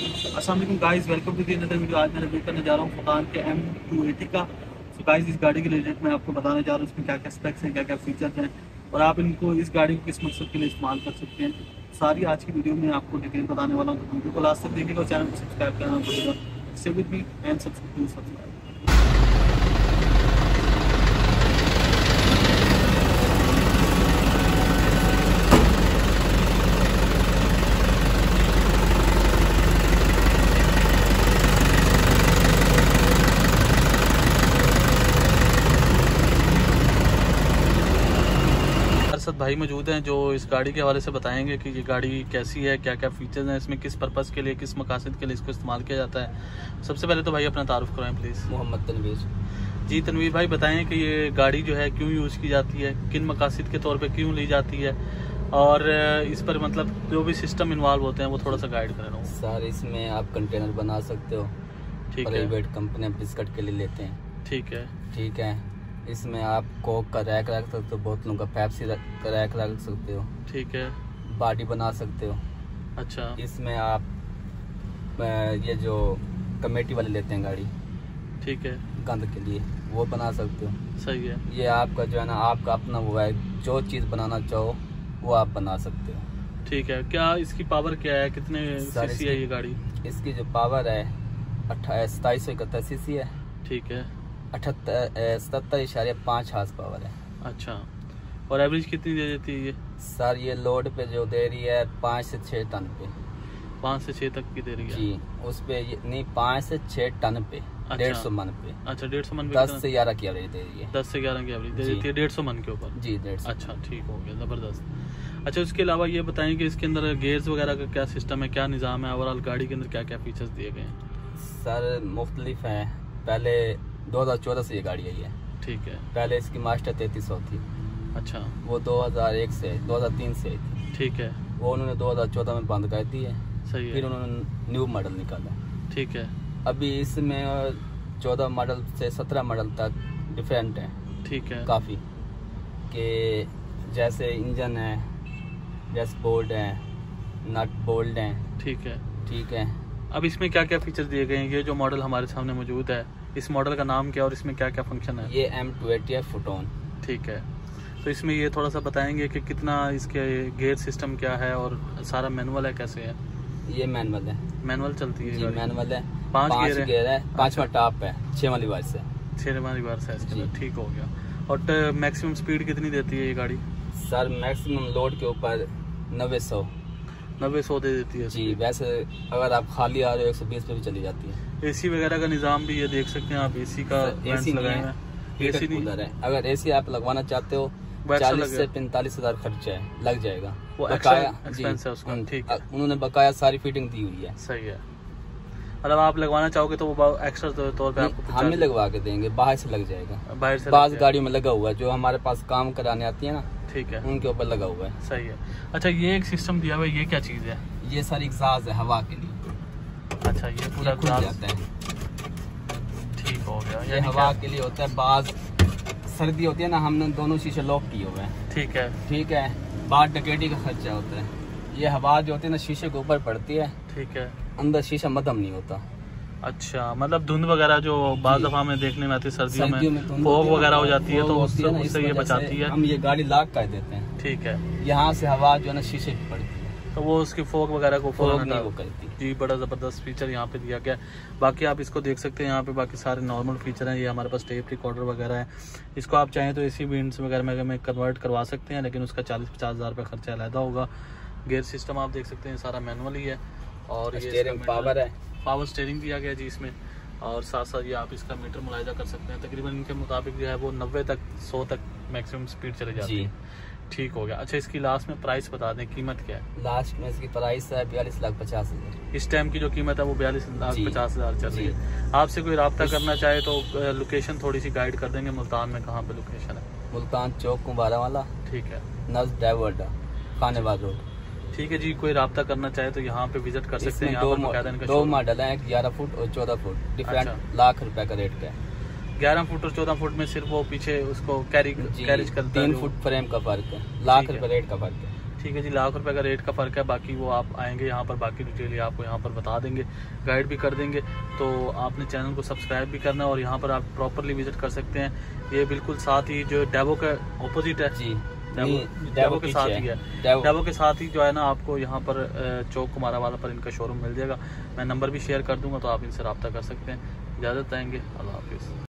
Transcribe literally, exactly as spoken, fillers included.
अस्सलाम वालेकुम guys, welcome to the another video. आज मैं रिव्यू करने जा रहा हूँ फुरकान के एम टू एटी का। सो गाइस, इस गाड़ी के रिलेटेड मैं आपको बताने जा रहा हूँ इसमें क्या क्या स्पेक्स हैं, क्या क्या फीचर्स हैं और आप इनको इस गाड़ी को किस मकसद के लिए इस्तेमाल कर सकते हैं। सारी आज की वीडियो में आपको डिटेल बताने वाला हूँ, तो वीडियो को लास्ट तक देखिएगा और चैनल को सब्सक्राइब करना भूलिएगा। Stay with me and subscribe. Arshad भाई मौजूद हैं जो इस गाड़ी के हवाले से बताएंगे कि ये गाड़ी कैसी है, क्या क्या फीचर्स हैं इसमें, किस पर्पज़ के लिए, किस मकासद के लिए इसको इस्तेमाल किया जाता है। सबसे पहले तो भाई अपना तारुफ कराएं प्लीज़। मोहम्मद तनवीर जी तनवीर भाई, बताएं कि ये गाड़ी जो है क्यों यूज़ की जाती है, किन मकासद के तौर पे क्यों ली जाती है और इस पर मतलब जो भी सिस्टम इन्वॉल्व होते हैं वो थोड़ा सा गाइड करें। सर, इसमें आप कंटेनर बना सकते हो। ठीक है। प्राइवेट कंपनी बिस्किट के लिए लेते हैं। ठीक है। ठीक है। इसमें आप कोक का रैक रख सकते हो, बोतलों का पेप्सी का रैक रख सकते हो। ठीक है। बॉडी बना सकते हो। अच्छा। इसमें आप ये जो कमेटी वाले लेते हैं गाड़ी, ठीक है, गंद के लिए, वो बना सकते हो। सही है। ये आपका जो है ना, आपका अपना वो है, जो चीज़ बनाना चाहो वो आप बना सकते हो। ठीक है। क्या इसकी पावर क्या है, कितने सीसी है ये गाड़ी? इसकी जो पावर है अट्ठा सताईस सौ इकहत्तर सी सी है। ठीक है। अठहत्तर सतहत्तर इशारे पाँच हार्स पावर है। अच्छा, और एवरेज कितनी दे देती है ये? सर, ये लोड पे जो दे रही है पाँच से छः टन पे। पाँच से छः तक की दे रही है जी। उस पे नहीं, पाँच से छः टन पे। अच्छा। डेढ़ सौ मन पे। अच्छा, डेढ़ सौ मन पे। दस से ग्यारह की एवरेज दे रही है। दस से ग्यारह की एवरेज दे देती है डेढ़ सौ मन के ऊपर। जी, डेढ़ सौ। अच्छा, ठीक हो गया, ज़बरदस्त। अच्छा, उसके अलावा ये बताएं कि इसके अंदर गेयर्स वगैरह का क्या सिस्टम है, क्या निज़ाम है, ओवरऑल गाड़ी के अंदर क्या क्या फीचर्स दिए गए हैं? सर, मुख्तलिफ है। पहले दो हज़ार चौदह से ये गाड़ी आई है। ठीक है। पहले इसकी मास्टर तैंतीस सौ थी। अच्छा। वो दो हज़ार एक से दो हज़ार तीन से आई थी। ठीक है। वो उन्होंने दो हज़ार चौदह में बंद कर दी है। सही है। फिर उन्होंने न्यू मॉडल निकाला। ठीक है। अभी इसमें चौदह मॉडल से सत्रह मॉडल तक डिफरेंट है। ठीक है। काफ़ी कि जैसे इंजन है, डैशबोर्ड है, नट बोल्ट है। ठीक है। ठीक है। अब इसमें क्या क्या फीचर्स दिए गए हैं? ये जो मॉडल हमारे सामने मौजूद है, इस मॉडल का नाम क्या और इसमें क्या क्या फंक्शन है? ये एम टू एटी है, फुटोन। ठीक है। तो इसमें ये थोड़ा सा बताएंगे कि कितना इसके गेयर सिस्टम क्या है और सारा मैनुअल है, कैसे है? ये मैनुअल है। मैनुअल चलती है जी, गाड़ी? मैनुअल है। पांच पांच गियर गियर है। पांचवा अच्छा। टॉप है, छह वाली बार से। छः वाली बार से जी। ठीक हो गया। और मैक्सिमम स्पीड कितनी देती है ये गाड़ी? सर, मैक्सिमम लोड के ऊपर नब्बे सौ नब्बे सौ दे देती है जी। वैसे अगर आप खाली आ रहे हो एक सौ बीस पे भी चली जाती है। एसी वगैरह का निज़ाम भी ये देख सकते हैं आप, एसी का एसी लगाए नहीं हैं। है, एसी नहीं कूलर है। अगर एसी आप लगवाना चाहते हो चालीस से पैंतालीस हजार खर्चा है, लग जाएगा। वो बकाया एक्सपेंस है उसका। ठीक है। उन्होंने बकाया सारी फिटिंग दी हुई है। सही है। मतलब आप लगवाना चाहोगे तो वो एक्स्ट्रा तौर पे आपको हम ही लगवा के देंगे, बाहर से लग जाएगा। बाहर से बास गाड़ियों में लगा हुआ है, जो हमारे पास काम कराने आती है ना। ठीक है। उनके ऊपर लगा हुआ है। सही है। अच्छा, ये एक सिस्टम दिया हुआ है, ये क्या चीज़ है? ये सारी एग्जॉस्ट है हवा के लिए। अच्छा, ये पूरा खुल जाता है। ठीक हो गया। ये हवा के लिए होता है। बाज सर्दी होती है ना, हमने दोनों शीशे लॉक किए हुए हैं। ठीक है। ठीक है। बाद डकैती का खर्चा होता है। ये हवा जो होती है ना, शीशे के ऊपर पड़ती है। ठीक है। अंदर शीशा मदम नहीं होता। अच्छा, मतलब धुंध वगैरह जो बाज़ दफा में देखने में आती है सर्दियों में, में फोग वगैरह हो जाती है, तो उससे उससे ये बचाती है। हम ये गाड़ी लॉक कर देते हैं। ठीक है। यहाँ से हवा जो है ना शीशे पे पड़ती है, तो वो उसकी फोग वगैरह को फोग नहीं वो करती। जी, बड़ा ज़बरदस्त फीचर यहाँ पे दिया गया है। बाकी आप इसको देख सकते हैं, यहाँ पे बाकी सारे नॉर्मल फीचर हैं। ये हमारे पास टेप रिकॉर्डर वगैरह है। इसको आप चाहें तो एसी विंड्स वगैरह में, में कन्वर्ट करवा सकते हैं, लेकिन उसका चालीस पचास हज़ार रुपये खर्चा अलहदा होगा। गेयर सिस्टम आप देख सकते हैं सारा मैनुअल ही है। और ये पावर है, पावर स्टीयरिंग दिया गया जी इसमें। और साथ साथ ये आप इसका मीटर मुलायजा कर सकते हैं। तकरीबन इनके मुताबिक जो है वो नब्बे तक सौ तक मैक्सिमम स्पीड चले जाती है। ठीक हो गया। अच्छा, इसकी लास्ट में प्राइस बता दें, कीमत क्या है? लास्ट में इसकी प्राइस है बयालीस लाख पचास हजार। इस टाइम की जो कीमत है वो बयालीस लाख पचास हजार चल रही है। आपसे कोई रब्ता करना चाहे तो लोकेशन थोड़ी सी गाइड कर देंगे। मुल्तान में कहाँ पे लोकेशन है? मुल्तान चौक कुंभारा वाला। ठीक है। नज ड्राइवर खानेबाग रोड। ठीक है जी, कोई रब्ता करना चाहे तो यहाँ पे विजिट कर सकते हैं। दो, दो मॉडल है, ग्यारह फुट और चौदह फुट। डिफरेंट अच्छा। लाख रुपए का रेट का है। ग्यारह फुट और चौदह फुट में सिर्फ वो पीछे उसको कैरी कैरिज करता है। तीन फुट फ्रेम का फर्क है, लाख रुपए रेट का फर्क है। ठीक है जी, लाख रुपए का रेट का फ़र्क है, बाकी वो आप आएंगे यहाँ पर, बाकी डिटेल आपको यहाँ पर बता देंगे, गाइड भी कर देंगे। तो आपने चैनल को सब्सक्राइब भी करना है और यहाँ पर आप प्रॉपरली विजिट कर सकते हैं। ये बिल्कुल साथ ही जो डेवो का ऑपोजिट है जी, डेवो, डेवो के साथ ही है, डेवो।, डेवो के साथ ही जो है ना आपको यहाँ पर चौक कुमारा वाला पर इनका शोरूम मिल जाएगा। मैं नंबर भी शेयर कर दूँगा, तो आप इनसे रब्ता कर सकते हैं। इजाज़त आएंगे, अल्लाह हाफिज़।